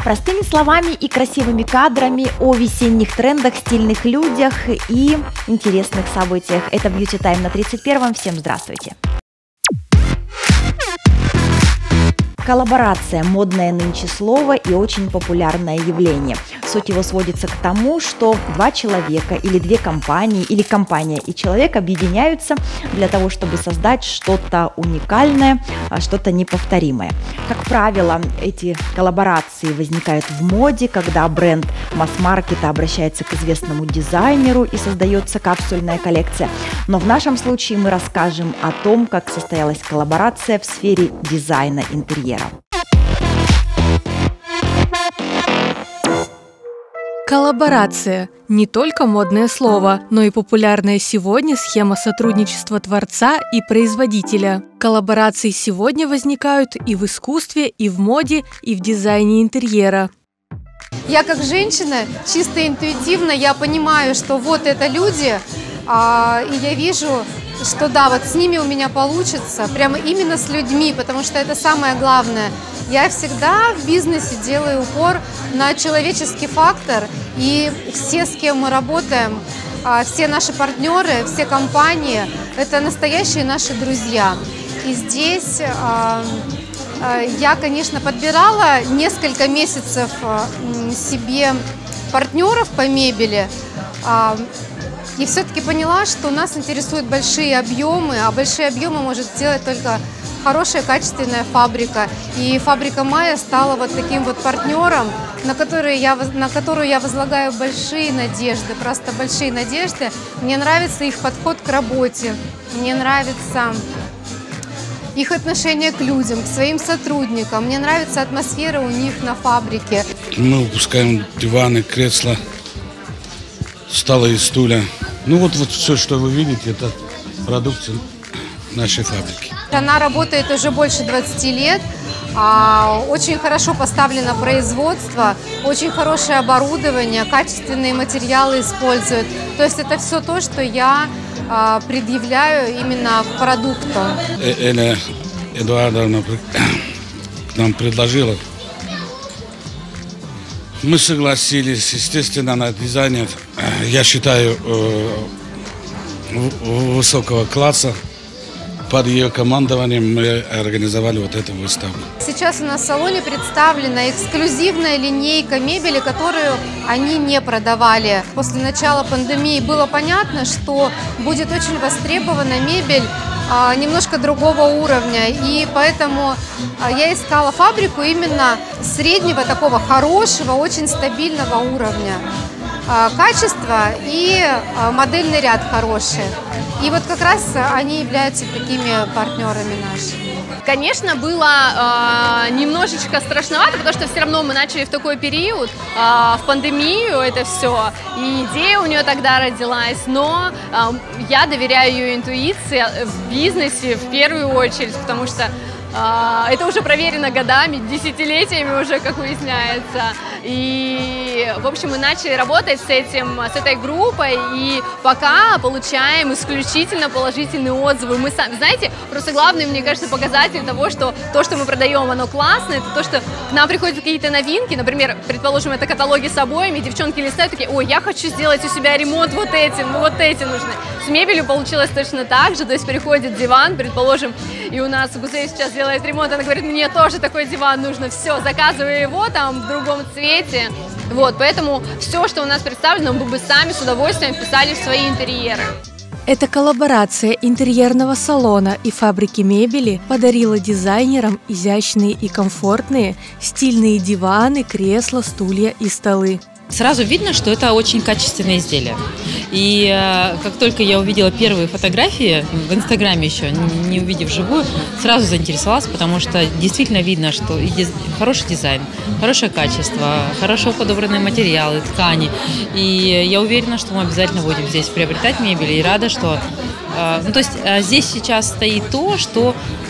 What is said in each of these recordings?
Простыми словами и красивыми кадрами о весенних трендах, стильных людях и интересных событиях. Это Beauty Time на 31-м. Всем здравствуйте! Коллаборация – модное нынче слово и очень популярное явление. Суть его сводится к тому, что два человека или две компании, или компания и человек объединяются для того, чтобы создать что-то уникальное, что-то неповторимое. Как правило, эти коллаборации возникают в моде, когда бренд масс-маркета обращается к известному дизайнеру и создается капсульная коллекция. Но в нашем случае мы расскажем о том, как состоялась коллаборация в сфере дизайна интерьера. Коллаборация – не только модное слово, но и популярная сегодня схема сотрудничества творца и производителя. Коллаборации сегодня возникают и в искусстве, и в моде, и в дизайне интерьера. Я как женщина, чисто интуитивно, я понимаю, что вот это люди, и я вижу, что да, вот с ними у меня получится, прямо именно с людьми, потому что это самое главное. Я всегда в бизнесе делаю упор на человеческий фактор, и все, с кем мы работаем, все наши партнеры, все компании, это настоящие наши друзья. И здесь я, конечно, подбирала несколько месяцев себе партнеров по мебели, и все-таки поняла, что нас интересуют большие объемы, а большие объемы может сделать только хорошая, качественная фабрика. И фабрика Майя стала вот таким вот партнером, на которую я возлагаю большие надежды, просто большие надежды. Мне нравится их подход к работе, мне нравится их отношение к людям, к своим сотрудникам, мне нравится атмосфера у них на фабрике. Мы выпускаем диваны, кресла, столы и стулья. Ну вот все, что вы видите, это продукция нашей фабрики. Она работает уже больше 20 лет, очень хорошо поставлено производство, очень хорошее оборудование, качественные материалы используют. То есть это все то, что я предъявляю именно к продукту. Эля Эдуардовна нам предложила. Мы согласились, естественно, на дизайнер, я считаю, высокого класса. Под ее командованием мы организовали вот эту выставку. Сейчас у нас в салоне представлена эксклюзивная линейка мебели, которую они не продавали. После начала пандемии было понятно, что будет очень востребована мебель немножко другого уровня. И поэтому я искала фабрику именно среднего, такого хорошего, очень стабильного уровня. Качество и модельный ряд хороший. И вот как раз они являются такими партнерами нашими. Конечно, было немножечко страшновато, потому что все равно мы начали в такой период, в пандемию это все, и идея у нее тогда родилась, но я доверяю ее интуиции в бизнесе в первую очередь, потому что это уже проверено годами, десятилетиями уже, как выясняется. И, в общем, мы начали работать с этой группой, и пока получаем исключительно положительные отзывы. Мы сами, знаете, просто главный, мне кажется, показатель того, что то, что мы продаем, оно классное, это то, что к нам приходят какие-то новинки, например, предположим, это каталоги с обоями, девчонки листают, такие: ой, я хочу сделать у себя ремонт вот этим, ну вот эти нужны. С мебелью получилось точно так же, то есть приходит диван, предположим, и у нас Гузей сейчас делает ремонт, она говорит: мне тоже такой диван нужно, все, заказываю его там в другом цвете. Вот, поэтому все, что у нас представлено, мы бы сами с удовольствием вписали в свои интерьеры. Эта коллаборация интерьерного салона и фабрики мебели подарила дизайнерам изящные и комфортные стильные диваны, кресла, стулья и столы. Сразу видно, что это очень качественное изделие. И как только я увидела первые фотографии в Инстаграме еще, не увидев вживую, сразу заинтересовалась, потому что действительно видно, что хороший дизайн, хорошее качество, хорошо подобранные материалы, ткани. И я уверена, что мы обязательно будем здесь приобретать мебель, и рада, что... Ну, то есть здесь сейчас стоит то, что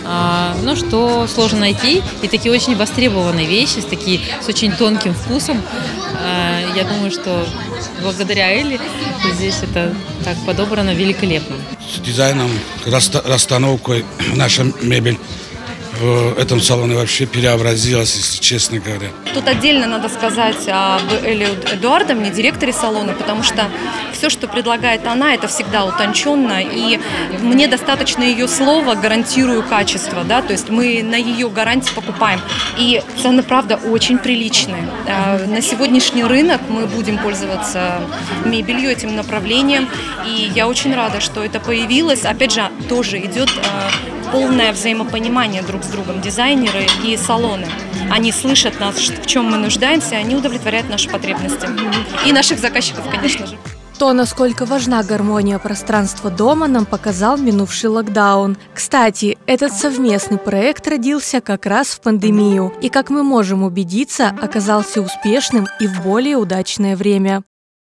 сложно найти, и такие очень востребованные вещи с очень тонким вкусом. Я думаю, что благодаря Элле здесь это так подобрано великолепно. С дизайном, расстановкой наша мебель в этом салоне вообще преобразилась, если честно говоря. Тут отдельно надо сказать об Элле Эдуардовне, директоре салона, потому что все, что предлагает она, это всегда утонченно, и мне достаточно ее слова, гарантирую качество, да, то есть мы на ее гарантии покупаем. И цены, правда, очень приличные. На сегодняшний рынок мы будем пользоваться мебелью, этим направлением, и я очень рада, что это появилось. Опять же, тоже идет полное взаимопонимание друг с другом, дизайнеры и салоны. Они слышат нас, в чем мы нуждаемся, они удовлетворяют наши потребности. И наших заказчиков, конечно же. То, насколько важна гармония пространства дома, нам показал минувший локдаун. Кстати, этот совместный проект родился как раз в пандемию и, как мы можем убедиться, оказался успешным и в более удачное время.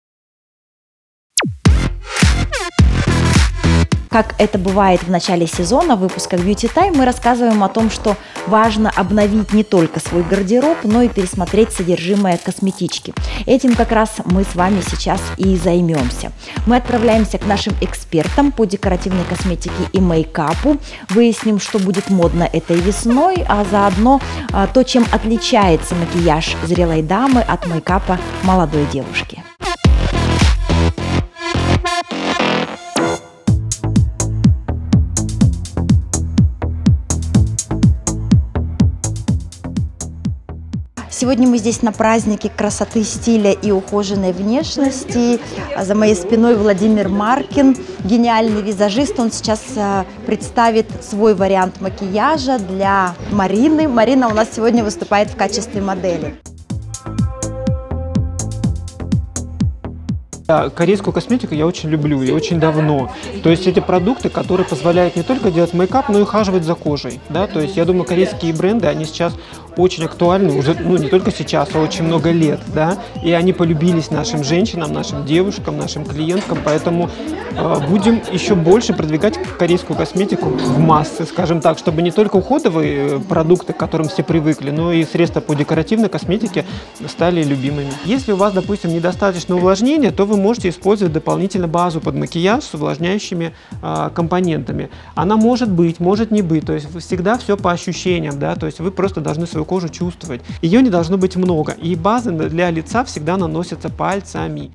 Как это бывает в начале сезона, в выпусках Beauty Time мы рассказываем о том, что важно обновить не только свой гардероб, но и пересмотреть содержимое косметички. Этим как раз мы с вами сейчас и займемся. Мы отправляемся к нашим экспертам по декоративной косметике и мейкапу, выясним, что будет модно этой весной, а заодно то, чем отличается макияж зрелой дамы от мейкапа молодой девушки. Сегодня мы здесь на празднике красоты, стиля и ухоженной внешности. За моей спиной Владимир Маркин, гениальный визажист. Он сейчас представит свой вариант макияжа для Марины. Марина у нас сегодня выступает в качестве модели. Корейскую косметику я очень люблю и очень давно. То есть эти продукты, которые позволяют не только делать мейкап, но и ухаживать за кожей. Да? То есть я думаю, корейские бренды, они сейчас очень актуальны, уже не только сейчас, а очень много лет. Да? И они полюбились нашим женщинам, нашим девушкам, нашим клиенткам. Поэтому будем еще больше продвигать корейскую косметику в массы, скажем так, чтобы не только уходовые продукты, к которым все привыкли, но и средства по декоративной косметике стали любимыми. Если у вас, допустим, недостаточно увлажнения, то вы можете использовать дополнительно базу под макияж с увлажняющими компонентами. Она может быть, может не быть, то есть всегда все по ощущениям, да, то есть вы просто должны свою кожу чувствовать. Ее не должно быть много, и базы для лица всегда наносятся пальцами.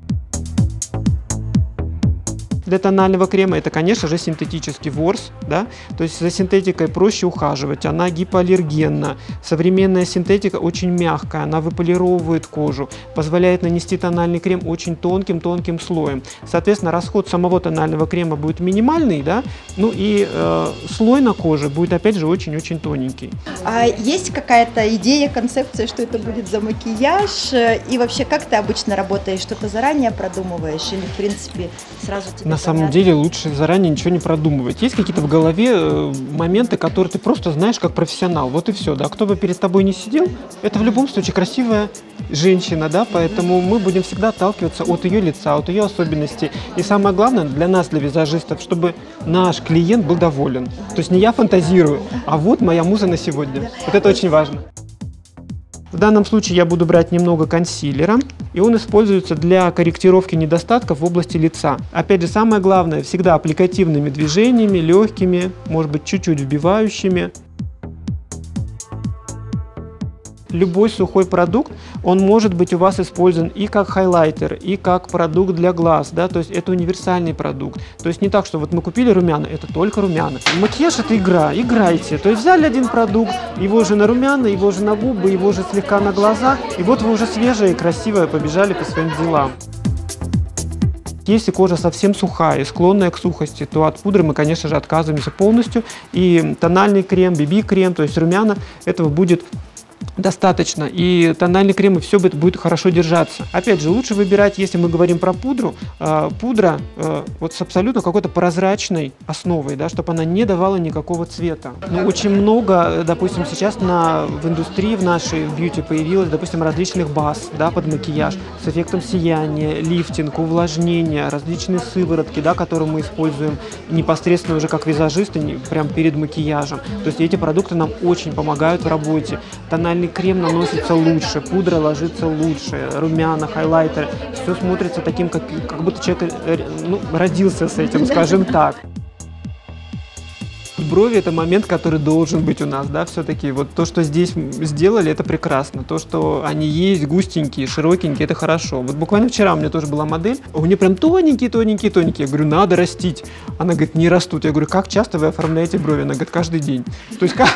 Для тонального крема это, конечно же, синтетический ворс, да? То есть за синтетикой проще ухаживать, она гипоаллергенна. Современная синтетика очень мягкая, она выполировывает кожу, позволяет нанести тональный крем очень тонким слоем. Соответственно, расход самого тонального крема будет минимальный, да? Ну и слой на коже будет, опять же, очень-очень тоненький. А есть какая-то идея, концепция, что это будет за макияж? И вообще, как ты обычно работаешь? Что-то заранее продумываешь или, в принципе, сразу тебе... На самом деле лучше заранее ничего не продумывать. Есть какие-то в голове моменты, которые ты просто знаешь как профессионал. Вот и все. Да? Кто бы перед тобой не сидел, это в любом случае красивая женщина. Да? Поэтому мы будем всегда отталкиваться от ее лица, от ее особенностей. И самое главное для нас, для визажистов, чтобы наш клиент был доволен. То есть не я фантазирую, а вот моя муза на сегодня. Вот это очень важно. В данном случае я буду брать немного консилера, и он используется для корректировки недостатков в области лица. Опять же, самое главное, всегда аппликативными движениями, легкими, может быть, чуть-чуть вбивающими. Любой сухой продукт, он может быть у вас использован и как хайлайтер, и как продукт для глаз, да, то есть это универсальный продукт. То есть не так, что вот мы купили румяна, это только румяна. Макияж — это игра, играйте. То есть взяли один продукт, его же на румяна, его же на губы, его же слегка на глаза, и вот вы уже свежая и красивая побежали по своим делам. Если кожа совсем сухая и склонная к сухости, то от пудры мы, конечно же, отказываемся полностью. И тональный крем, BB-крем, то есть румяна, этого будет достаточно, и тональный крем, и все будет хорошо держаться. Опять же, лучше выбирать, если мы говорим про пудру, пудра вот с абсолютно какой-то прозрачной основой, да, чтобы она не давала никакого цвета. Но очень много, допустим, сейчас в индустрии в нашей в бьюти появилось, допустим, различных баз, да, под макияж с эффектом сияния, лифтинг, увлажнения, различные сыворотки, да, которые мы используем непосредственно уже как визажисты, прямо перед макияжем. То есть эти продукты нам очень помогают в работе. Тональный крем наносится лучше, пудра ложится лучше, румяна, хайлайтер. Все смотрится таким, как будто человек родился с этим, скажем так. брови – это момент, который должен быть у нас, да, все-таки. Вот то, что здесь сделали, это прекрасно. То, что они есть густенькие, широкенькие, это хорошо. Вот буквально вчера у меня тоже была модель, у нее прям тоненькие. Я говорю, надо растить. Она говорит, не растут. Я говорю, как часто вы оформляете брови? Она говорит, каждый день. То есть как...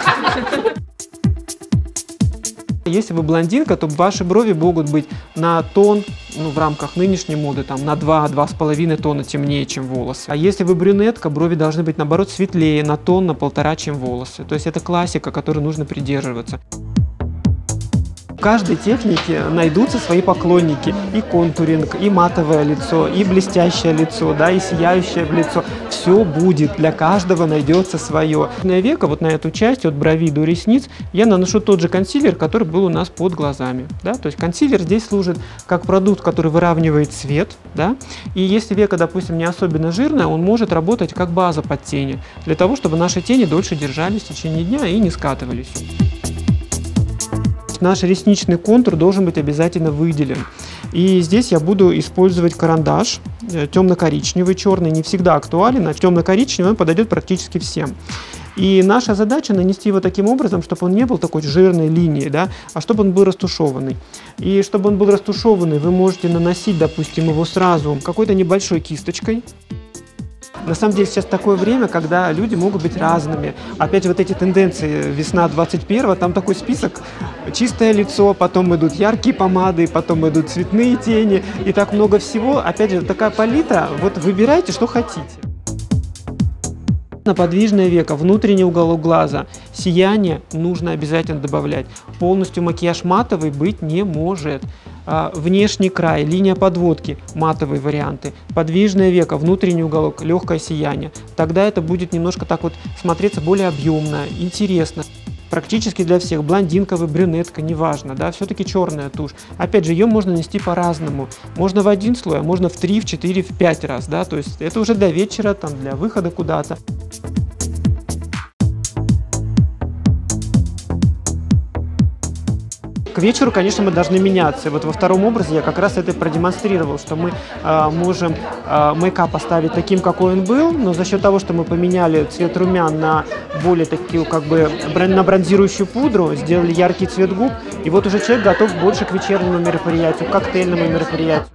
Если вы блондинка, то ваши брови могут быть на тон, в рамках нынешней моды, там, на 2-2,5 тона темнее, чем волосы. А если вы брюнетка, брови должны быть, наоборот, светлее, на тон, на 1,5, чем волосы. То есть это классика, которой нужно придерживаться. В каждой технике найдутся свои поклонники. И контуринг, и матовое лицо, и блестящее лицо, да, и сияющее лицо. Все будет, для каждого найдется свое. На веко, вот на эту часть, от брови до ресниц, я наношу тот же консилер, который был у нас под глазами. Да? То есть консилер здесь служит как продукт, который выравнивает цвет. Да? И если веко, допустим, не особенно жирное, он может работать как база под тени, для того, чтобы наши тени дольше держались в течение дня и не скатывались. Наш ресничный контур должен быть обязательно выделен. И здесь я буду использовать карандаш темно-коричневый, черный не всегда актуален, а темно-коричневый он подойдет практически всем. И наша задача нанести его таким образом, чтобы он не был такой жирной линией, да, а чтобы он был растушеванный. И чтобы он был растушеванный, вы можете наносить, допустим, его сразу какой-то небольшой кисточкой. На самом деле сейчас такое время, когда люди могут быть разными. Опять же, вот эти тенденции весна 21-го, там такой список: чистое лицо, потом идут яркие помады, потом идут цветные тени, и так много всего. Опять же, такая палитра, вот выбирайте, что хотите. На подвижное веко, внутренний уголок глаза, сияние нужно обязательно добавлять. Полностью макияж матовый быть не может. Внешний край, линия подводки, матовые варианты. Подвижное веко, внутренний уголок, легкое сияние. Тогда это будет немножко так вот смотреться более объемно, интересно. Практически для всех, блондинка вы, брюнетка, неважно, да, все-таки черная тушь. Опять же, ее можно нанести по-разному. Можно в один слой, а можно в 3, в 4, в 5 раз, да, то есть это уже для вечера, там, для выхода куда-то. К вечеру, конечно, мы должны меняться. И вот во втором образе я как раз это продемонстрировал, что мы можем мейкап оставить таким, какой он был, но за счет того, что мы поменяли цвет румян на более такую, как бы, на бронзирующую пудру, сделали яркий цвет губ, и вот уже человек готов больше к вечернему мероприятию, к коктейльному мероприятию.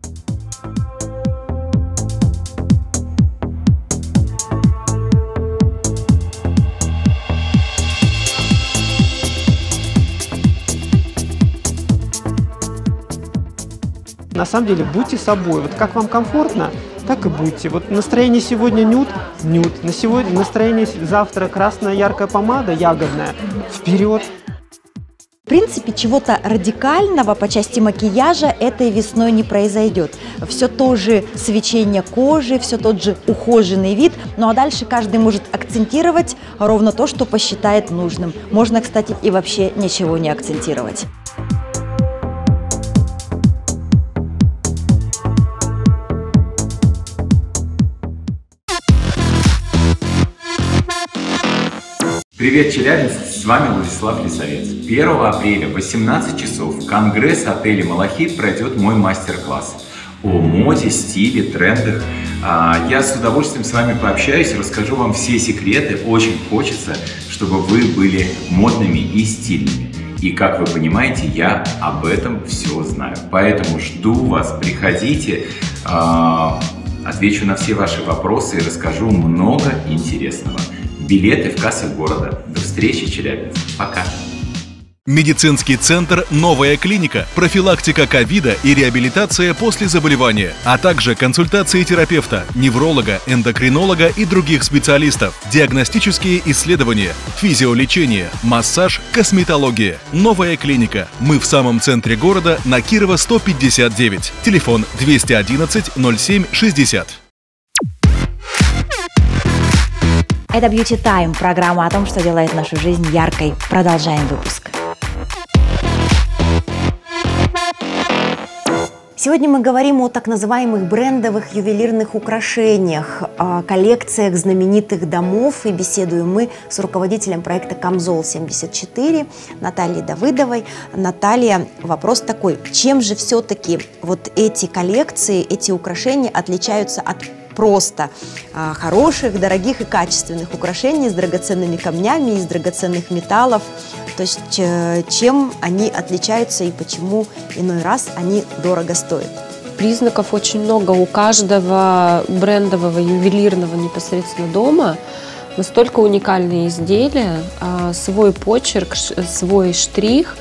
На самом деле, будьте собой. Вот как вам комфортно, так и будьте. Вот настроение сегодня нюд, на сегодня настроение завтра красная яркая помада, ягодная. Вперед! В принципе, чего-то радикального по части макияжа этой весной не произойдет. Все то же свечение кожи, все тот же ухоженный вид. Ну а дальше каждый может акцентировать ровно то, что посчитает нужным. Можно, кстати, и вообще ничего не акцентировать. Привет, Челябинск! С вами Владислав Лисовец. 1 апреля в 18 часов в Конгресс-отеле «Малахит» пройдет мой мастер-класс о моде, стиле, трендах. Я с удовольствием с вами пообщаюсь и расскажу вам все секреты. Очень хочется, чтобы вы были модными и стильными. И, как вы понимаете, я об этом все знаю. Поэтому жду вас, приходите, отвечу на все ваши вопросы и расскажу много интересного. Билеты в кассах города. До встречи, Челябинск. Пока. Медицинский центр «Новая клиника», профилактика ковида и реабилитация после заболевания, а также консультации терапевта, невролога, эндокринолога и других специалистов, диагностические исследования, физиолечение, массаж, косметология. «Новая клиника». Мы в самом центре города на Кирова 159. Телефон 211 07 60. Это Beauty Time, программа о том, что делает нашу жизнь яркой. Продолжаем выпуск. Сегодня мы говорим о так называемых брендовых ювелирных украшениях, о коллекциях знаменитых домов, и беседуем мы с руководителем проекта «Камзол-74» Натальей Давыдовой. Наталья, вопрос такой: чем же все-таки вот эти коллекции, эти украшения отличаются от просто хороших, дорогих и качественных украшений с драгоценными камнями, из драгоценных металлов. То есть чем они отличаются и почему иной раз они дорого стоят. Признаков очень много у каждого брендового ювелирного непосредственно дома. Настолько уникальные изделия, свой почерк, свой штрих,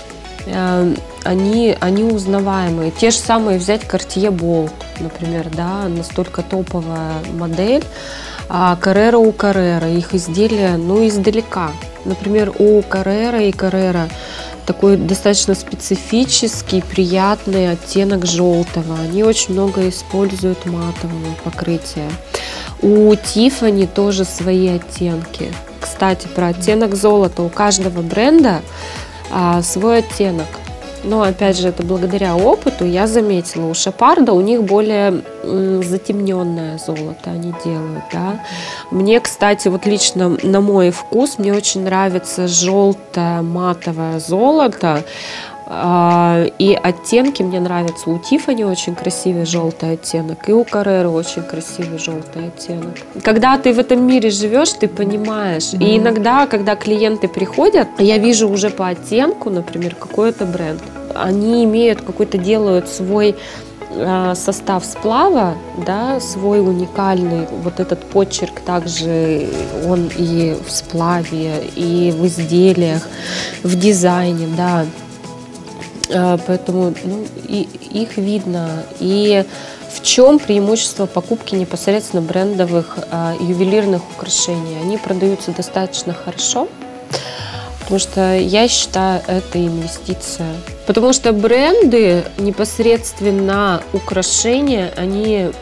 они узнаваемые. Те же самые взять Cartier Bold, например, да, настолько топовая модель. Carrera у Carrera, их изделия, ну, издалека. Например, у Carrera и Carrera такой достаточно специфический, приятный оттенок желтого. Они очень много используют матового покрытия. У Tiffany тоже свои оттенки. Кстати, про оттенок золота. У каждого бренда свой оттенок. Но, опять же, это благодаря опыту я заметила. У Шапарда у них более затемненное золото они делают. Да? Мне, кстати, вот лично на мой вкус, мне очень нравится желтое матовое золото. И оттенки мне нравятся. У Tiffany очень красивый желтый оттенок, и у Carrera очень красивый желтый оттенок. Когда ты в этом мире живешь, ты понимаешь. И иногда, когда клиенты приходят, я вижу уже по оттенку, например, какой это бренд. Они имеют какой-то, делают свой состав сплава, да, свой уникальный, вот этот почерк также он и в сплаве, и в изделиях, в дизайне, да. Поэтому их видно. И в чем преимущество покупки непосредственно брендовых ювелирных украшений? Они продаются достаточно хорошо, потому что я считаю, это инвестиция. Потому что бренды непосредственно украшения, они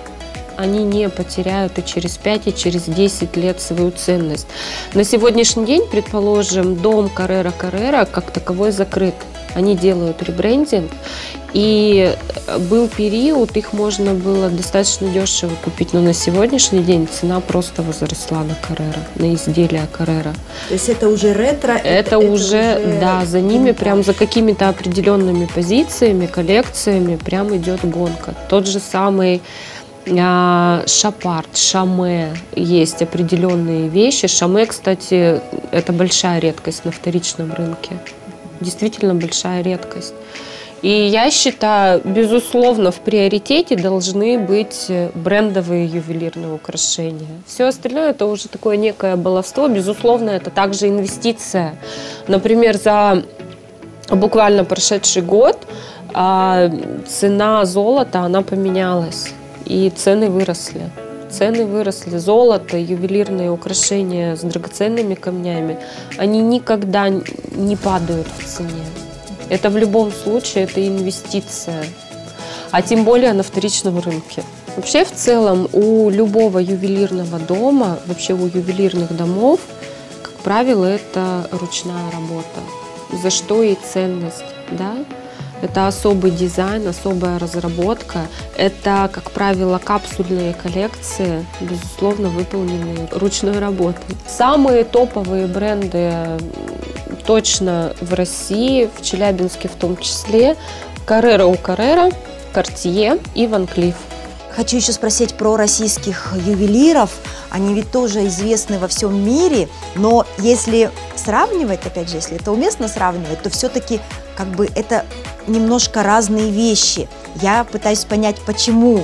не потеряют и через 5, и через 10 лет свою ценность. На сегодняшний день, предположим, дом Carrera как таковой закрыт. Они делают ребрендинг, и был период, их можно было достаточно дешево купить, но на сегодняшний день цена просто возросла на Carrera, на изделия Carrera. То есть это уже ретро? Это уже, да, за ними прям за какими-то определенными позициями, коллекциями прям идет гонка. Тот же самый Шапард, Шаме, есть определенные вещи. Шаме, кстати, это большая редкость на вторичном рынке. Действительно большая редкость. И я считаю, безусловно, в приоритете должны быть брендовые ювелирные украшения. Все остальное это уже такое некое баловство. Безусловно, это также инвестиция. Например, за буквально прошедший год цена золота, она поменялась. И цены выросли. Цены выросли. Золото, ювелирные украшения с драгоценными камнями, они никогда не падают в цене. Это в любом случае, это инвестиция. А тем более на вторичном рынке. Вообще, в целом, у любого ювелирного дома, вообще у ювелирных домов, как правило, это ручная работа. За что и ценность, да? Это особый дизайн, особая разработка. Это, как правило, капсульные коллекции, безусловно, выполненные ручной работой. Самые топовые бренды точно в России, в Челябинске в том числе, Carrera у Carrera, Cartier и Van Cleef. Хочу еще спросить про российских ювелиров. Они ведь тоже известны во всем мире, но если сравнивать, опять же, если это уместно сравнивать, то все-таки как бы это немножко разные вещи. Я пытаюсь понять, почему.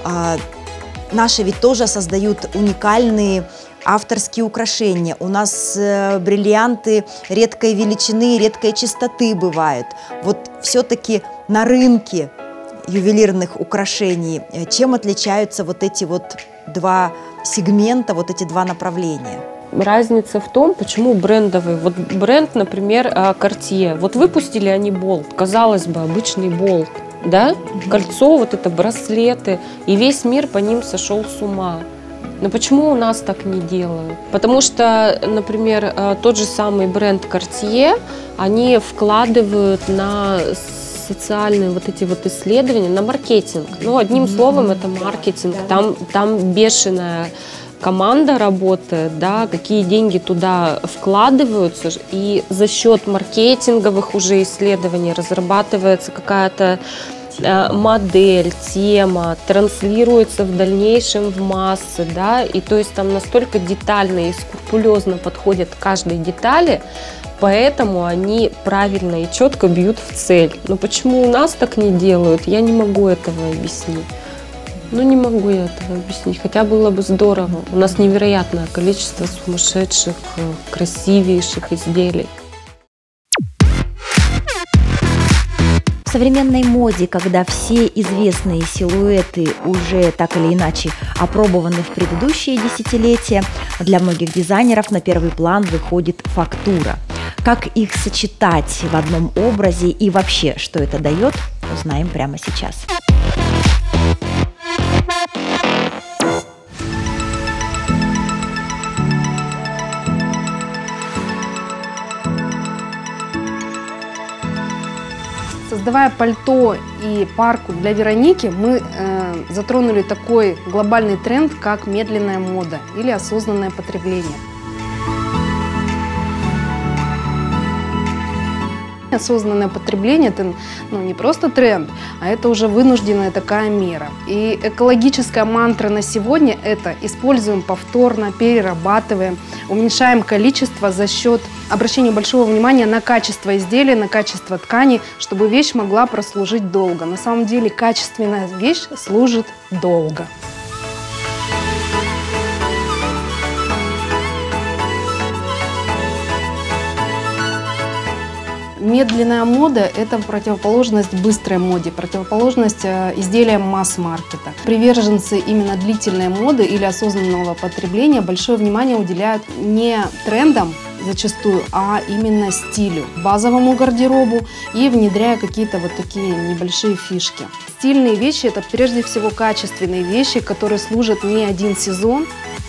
Наши ведь тоже создают уникальные авторские украшения. У нас бриллианты редкой величины, редкой чистоты бывают. Вот все-таки на рынке ювелирных украшений чем отличаются вот эти вот два сегмента, вот эти два направления? Разница в том, почему брендовый. Вот бренд, например, Cartier. Вот выпустили они болт, казалось бы, обычный болт, да? Кольцо, вот это, браслеты, и весь мир по ним сошел с ума. Но почему у нас так не делают? Потому что, например, тот же самый бренд Cartier, они вкладывают на социальные вот эти вот исследования, на маркетинг. Ну, одним словом, это маркетинг. Там бешеная команда работает, да, какие деньги туда вкладываются, и за счет маркетинговых уже исследований разрабатывается какая-то модель, тема транслируется в дальнейшем в массы, да, и то есть там настолько детально и скрупулезно подходят к каждой детали, поэтому они правильно и четко бьют в цель. Но почему у нас так не делают, я не могу этого объяснить. Ну, не могу я этого объяснить, хотя было бы здорово. У нас невероятное количество сумасшедших, красивейших изделий. В современной моде, когда все известные силуэты уже так или иначе опробованы в предыдущие десятилетия, для многих дизайнеров на первый план выходит фактура. Как их сочетать в одном образе и вообще, что это дает, узнаем прямо сейчас. Создавая пальто и парку для Вероники, мы затронули такой глобальный тренд, как медленная мода или осознанное потребление. Осознанное потребление – это не просто тренд, а это уже вынужденная такая мера. И экологическая мантра на сегодня – это используем повторно, перерабатываем, уменьшаем количество за счет обращения большого внимания на качество изделия, на качество ткани, чтобы вещь могла прослужить долго. На самом деле качественная вещь служит долго. Медленная мода – это противоположность быстрой моде, противоположность изделиям масс-маркета. Приверженцы именно длительной моды или осознанного потребления большое внимание уделяют не трендам зачастую, а именно стилю, базовому гардеробу и внедряя какие-то вот такие небольшие фишки. Стильные вещи – это прежде всего качественные вещи, которые служат не один сезон.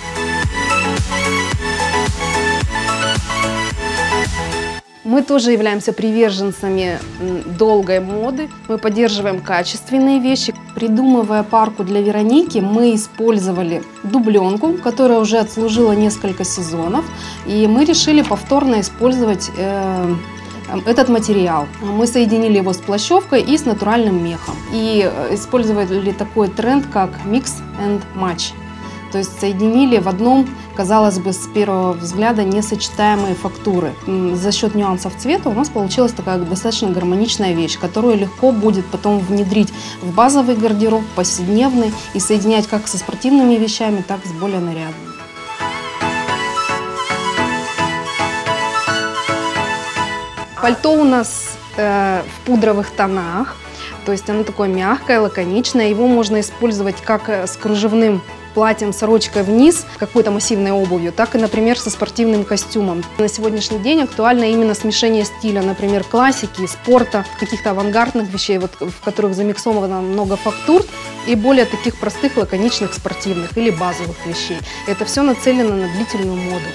Мы тоже являемся приверженцами долгой моды. Мы поддерживаем качественные вещи. Придумывая парку для Вероники, мы использовали дубленку, которая уже отслужила несколько сезонов. И мы решили повторно использовать этот материал. Мы соединили его с плащевкой и с натуральным мехом. И использовали такой тренд, как mix and match. То есть соединили в одном, казалось бы, с первого взгляда несочетаемые фактуры. За счет нюансов цвета у нас получилась такая достаточно гармоничная вещь, которую легко будет потом внедрить в базовый гардероб, повседневный, и соединять как со спортивными вещами, так и с более нарядными. Пальто у нас в пудровых тонах, то есть оно такое мягкое, лаконичное. Его можно использовать как с кружевным платьем, сорочкой вниз, какой-то массивной обувью, так и, например, со спортивным костюмом. На сегодняшний день актуально именно смешение стиля, например, классики, спорта, каких-то авангардных вещей, вот, в которых замиксовано много фактур, и более таких простых, лаконичных, спортивных или базовых вещей. Это все нацелено на длительную моду.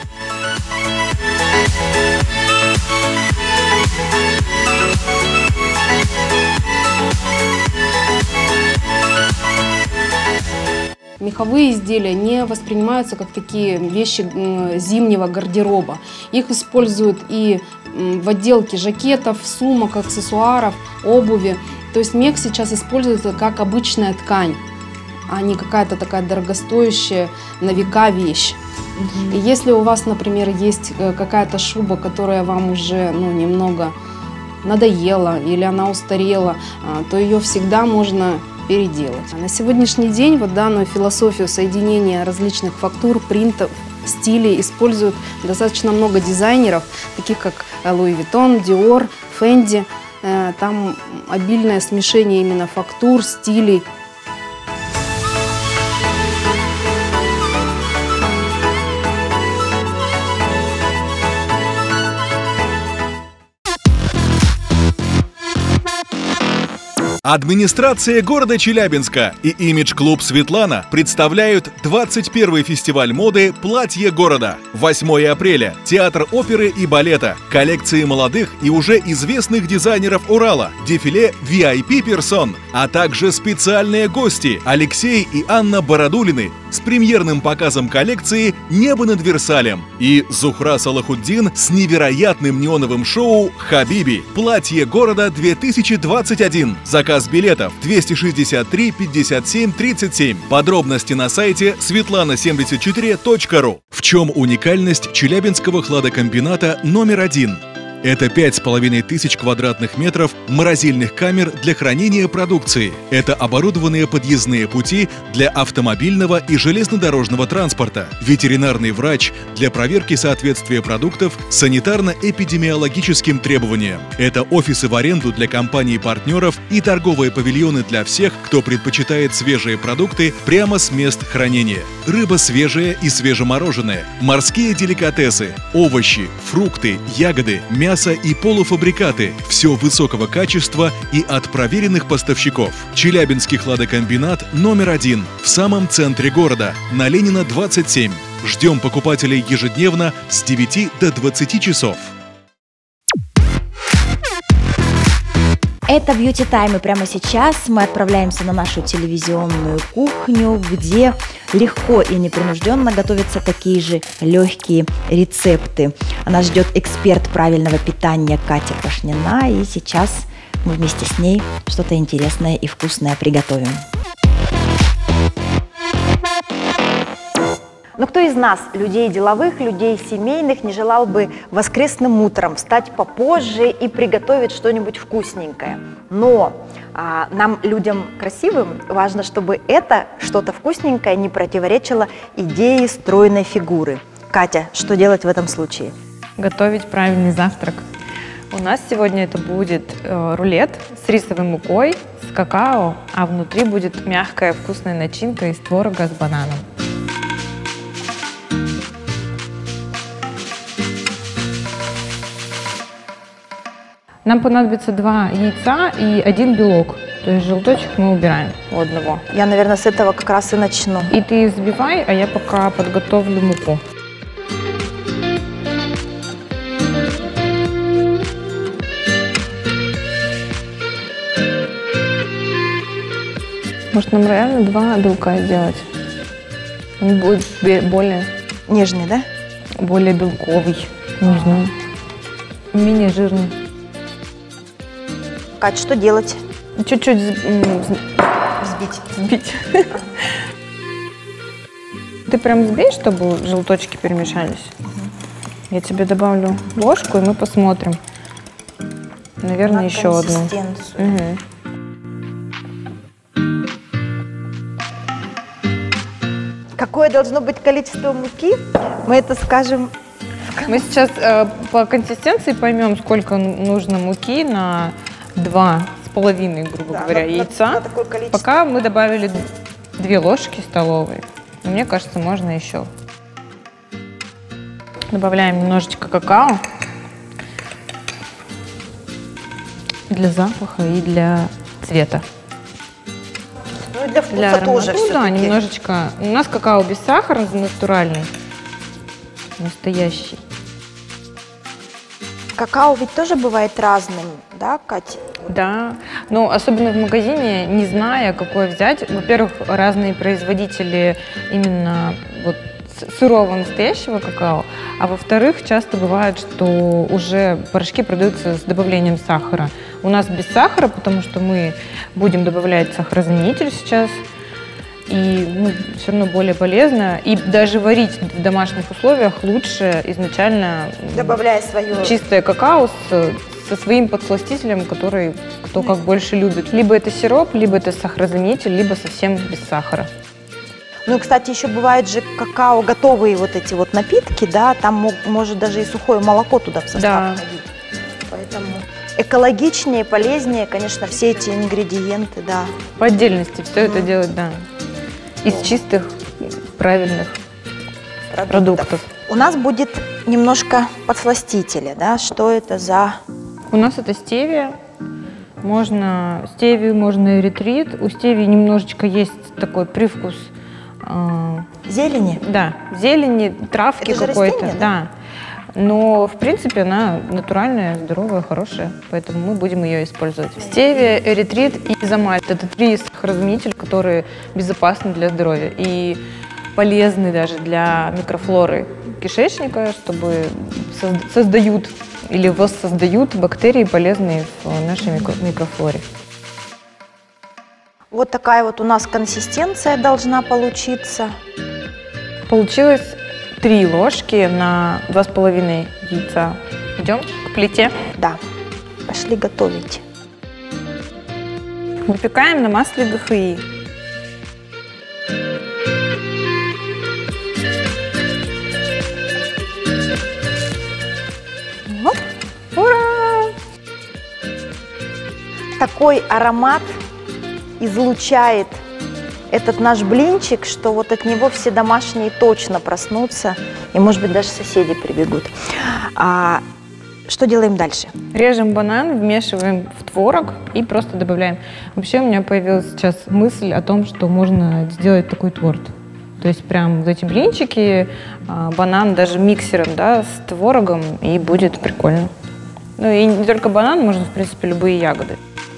Меховые изделия не воспринимаются как такие вещи зимнего гардероба. Их используют и в отделке жакетов, сумок, аксессуаров, обуви. То есть мех сейчас используется как обычная ткань, а не какая-то такая дорогостоящая на века вещь. И если у вас, например, есть какая-то шуба, которая вам уже немного надоела или она устарела, то ее всегда можно переделать. На сегодняшний день вот данную философию соединения различных фактур, принтов, стилей используют достаточно много дизайнеров, таких как Louis Vuitton, Dior, Fendi. Там обильное смешение именно фактур, стилей. Администрация города Челябинска и имидж-клуб «Светлана» представляют 21-й фестиваль моды «Платье города». 8 апреля. Театр оперы и балета. Коллекции молодых и уже известных дизайнеров Урала. Дефиле VIP-персон. А также специальные гости Алексей и Анна Бородулины. с премьерным показом коллекции «Небо над Версалем» и Зухра Салахуддин с невероятным неоновым шоу «Хабиби. Платье города 2021». Заказ билетов 263 57 37. Подробности на сайте svetlana74.ru. В чем уникальность Челябинского хладокомбината номер 1? Это 5500 квадратных метров морозильных камер для хранения продукции. Это оборудованные подъездные пути для автомобильного и железнодорожного транспорта. Ветеринарный врач для проверки соответствия продуктов санитарно-эпидемиологическим требованиям. Это офисы в аренду для компаний-партнеров и торговые павильоны для всех, кто предпочитает свежие продукты прямо с мест хранения. Рыба свежая и свежемороженая, морские деликатесы, овощи, фрукты, ягоды, мясо и полуфабрикаты. Все высокого качества и от проверенных поставщиков. Челябинский хладокомбинат номер 1 в самом центре города, на Ленина 27. Ждем покупателей ежедневно с 9 до 20 часов. Это Beauty Time, и прямо сейчас мы отправляемся на нашу телевизионную кухню, где легко и непринужденно готовятся такие же легкие рецепты. Нас ждет эксперт правильного питания Катя Пашнина, и сейчас мы вместе с ней что-то интересное и вкусное приготовим. Но кто из нас, людей деловых, людей семейных, не желал бы воскресным утром встать попозже и приготовить что-нибудь вкусненькое? Но нам, людям красивым, важно, чтобы это что-то вкусненькое не противоречило идее стройной фигуры. Катя, что делать в этом случае? Готовить правильный завтрак. У нас сегодня это будет рулет с рисовой мукой, с какао, а внутри будет мягкая вкусная начинка из творога с бананом. Нам понадобится 2 яйца и 1 белок. То есть желточек мы убираем у одного. Я, наверное, с этого как раз и начну. И ты взбивай, а я пока подготовлю муку. Может, нам реально 2 белка сделать? Он будет более... Нежный, да? Более белковый. Не знаю. Менее жирный. Кать, что делать? Чуть-чуть взбить. Ты прям взбей, чтобы желточки перемешались. Я тебе добавлю ложку, и мы посмотрим. Наверное, еще одну. Угу. Какое должно быть количество муки? Мы это скажем. Мы сейчас по консистенции поймем, сколько нужно муки на 2,5, грубо говоря, яйца. Пока мы добавили 2 ложки столовые. Мне кажется, можно еще. Добавляем немножечко какао для запаха и для цвета. Ну и для вкуса тоже все-таки. Да, немножечко. У нас какао без сахара, натуральный, настоящий. Какао ведь тоже бывает разным, да, Катя? Да, но особенно в магазине, не зная, какое взять. Во-первых, разные производители именно вот сырого настоящего какао, а во-вторых, часто бывает, что уже порошки продаются с добавлением сахара. У нас без сахара, потому что мы будем добавлять сахарозаменитель сейчас, и все равно более полезно. И даже варить в домашних условиях лучше изначально, добавляя свое чистое какао со своим подсластителем, который кто как больше любит. Либо это сироп, либо это сахарозаменитель, либо совсем без сахара. Ну, кстати, еще бывает же какао, готовые вот эти вот напитки, да, там может даже и сухое молоко туда в состав входить. Поэтому экологичнее, полезнее, конечно, все эти ингредиенты, да. По отдельности все это делать, да. Из чистых, правильных продуктов. У нас будет немножко подсластителя, да, что это за... У нас это стевия. Можно стевию, можно эритрит. У стевии немножечко есть такой привкус... Зелени? Да, зелени, травки какой-то. Да. Но, в принципе, она натуральная, здоровая, хорошая, поэтому мы будем ее использовать. Стевия, эритрит и изомальт – это 3 сахарозаменителя, которые безопасны для здоровья. И полезны даже для микрофлоры кишечника, чтобы создают или воссоздают бактерии, полезные в нашей микрофлоре. Вот такая вот у нас консистенция должна получиться. Получилось 3 ложки на 2,5 яйца. Идем к плите? Да, пошли готовить. Выпекаем на масле ГХИ. Вот. Ура! Такой аромат излучает этот наш блинчик, что вот от него все домашние точно проснутся, и, может быть, даже соседи прибегут. Что делаем дальше? Режем банан, вмешиваем в творог и просто добавляем. Вообще у меня появилась сейчас мысль о том, что можно сделать такой торт. То есть прям вот эти блинчики, банан даже миксером, да, с творогом, и будет прикольно. Ну и не только банан, можно, в принципе, любые ягоды.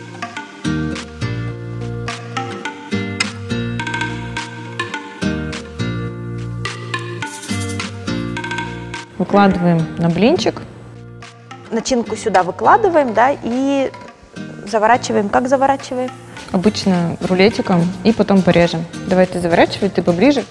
Выкладываем на блинчик. Начинку сюда выкладываем, да, и заворачиваем. Как заворачиваем? Обычно рулетиком, и потом порежем. Давай ты заворачивай, ты поближе.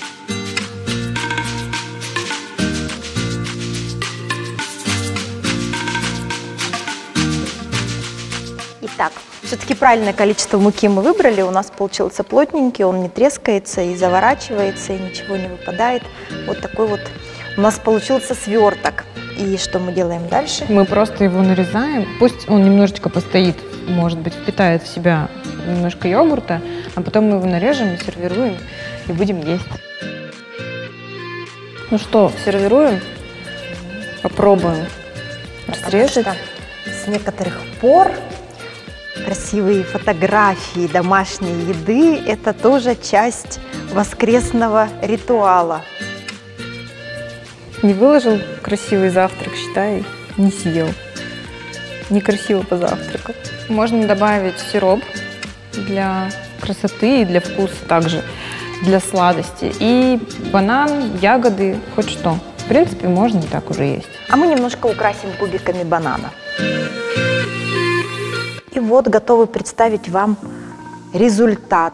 Итак, все-таки правильное количество муки мы выбрали. У нас получился плотненький, он не трескается и заворачивается, и ничего не выпадает. Вот такой вот у нас получился сверток. И что мы делаем дальше? Мы просто его нарезаем. Пусть он немножечко постоит, может быть, впитает в себя немножко йогурта, а потом мы его нарежем и сервируем, и будем есть. Ну что, сервируем? Попробуем разрезать. С некоторых пор красивые фотографии домашней еды – это тоже часть воскресного ритуала. Не выложил красивый завтрак, считай, не съел. Некрасиво позавтракал. Можно добавить сироп для красоты и для вкуса также, для сладости. И банан, ягоды, хоть что. В принципе, можно и так уже есть. А мы немножко украсим кубиками банана. И вот готовы представить вам результат.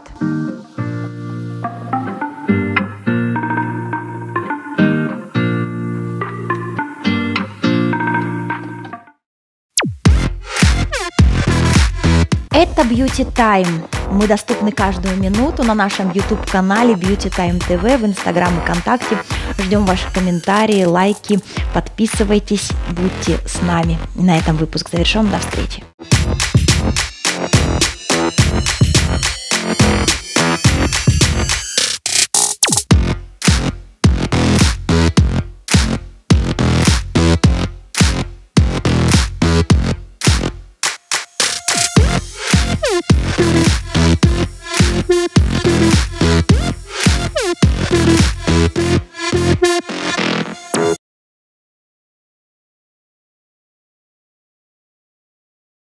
Это Beauty Time. Мы доступны каждую минуту на нашем YouTube-канале Beauty Time TV, в Instagram и ВКонтакте. Ждем ваши комментарии, лайки, подписывайтесь, будьте с нами. На этом выпуск завершен. До встречи.